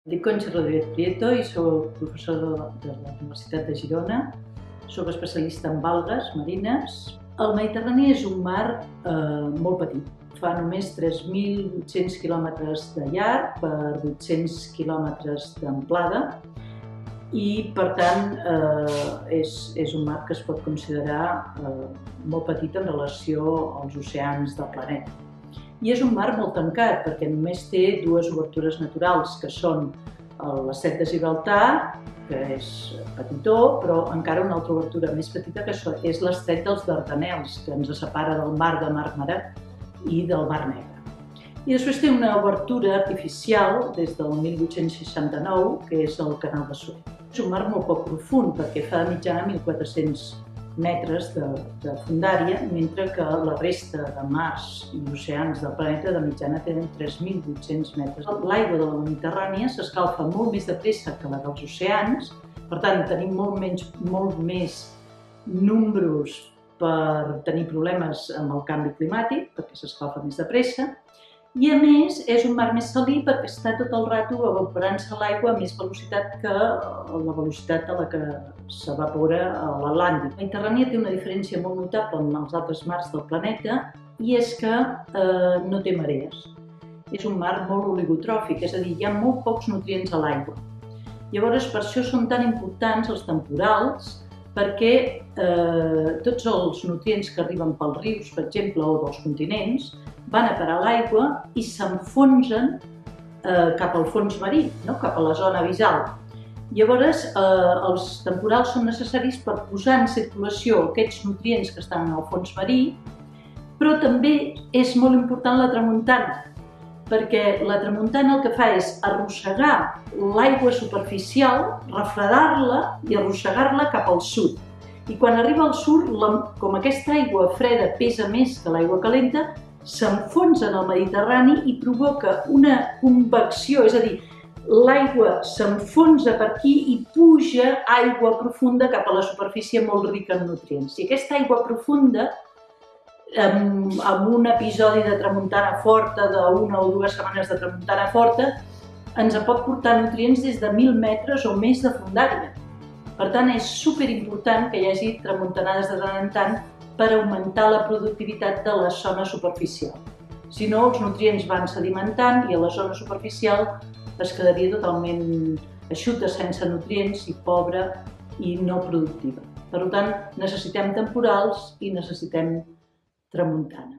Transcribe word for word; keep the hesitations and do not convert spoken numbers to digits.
Dic Concha Rodríguez Prieto i soc professora de la Universitat de Girona. Soc especialista en algues marines. El Mediterrani és un mar eh, molt petit. Fa només tres mil vuit-cents quilòmetres de llarg per vuit-cents quilòmetres d'amplada i, per tant, eh, és, és un mar que es pot considerar eh, molt petit en relació als oceans del planeta. I és un mar molt tancat, perquè només té dues obertures naturals, que són l'estret de Gibraltar, que és petitó, però encara una altra obertura més petita, que és l'estret dels Dardanels, que ens separa del mar de Màrmara i del Mar Negre. I després té una obertura artificial des del mil vuit-cents seixanta-nou, que és el Canal de Suez. És un mar molt poc profund, perquè fa de mitjana mil quatre-cents metres de, de fondària, mentre que la resta de mars i oceans del planeta de mitjana tenen tres mil vuit-cents metres. L'aigua de la Mediterrània s'escalfa molt més de pressa que la dels oceans, per tant tenim molt, menys, molt més números per tenir problemes amb el canvi climàtic, perquè s'escalfa més de pressa, i a més és un mar més salí perquè està tot el rato evaporant-se l'aigua a més velocitat que la velocitat a la que s'evapora a l'Atlàntic. La Mediterrània té una diferència molt notable amb els altres mars del planeta i és que eh, no té marees. És un mar molt oligotròfic, és a dir, hi ha molt pocs nutrients a l'aigua. Llavors, per això són tan importants els temporals, perquè eh, tots els nutrients que arriben pels rius, per exemple, o dels continents, van a parar a l'aigua i s'enfonsen eh, cap al fons marí, no? Cap a la zona abissal. Llavors, eh, els temporals són necessaris per posar en circulació aquests nutrients que estan en el fons marí, però també és molt important la tramuntana, perquè la tramuntana el que fa és arrossegar l'aigua superficial, refredar-la i arrossegar-la cap al sud. I quan arriba al sud, com aquesta aigua freda pesa més que l'aigua calenta, s'enfonsa en el Mediterrani i provoca una convecció, és a dir, l'aigua s'enfonsa per aquí i puja aigua profunda cap a la superfície molt rica en nutrients. I aquesta aigua profunda, amb, amb un episodi de tramuntana forta, d'una o dues setmanes de tramuntana forta, ens pot portar nutrients des de mil metres o més de fondària. Per tant, és superimportant que hi hagi tramuntanades de tant en tant per augmentar la productivitat de la zona superficial. Si no, els nutrients van sedimentant i a la zona superficial es quedaria totalment eixuta, sense nutrients i pobra i no productiva. Per tant, necessitem temporals i necessitem tramuntana.